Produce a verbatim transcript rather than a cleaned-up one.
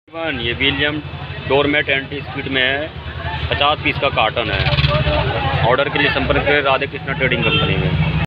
One ये William doormat anti speed में है, पचास पीस का कार्टन है। ऑर्डर के लिए संपर्क करें राधे कृष्णा ट्रेडिंग कंपनी में।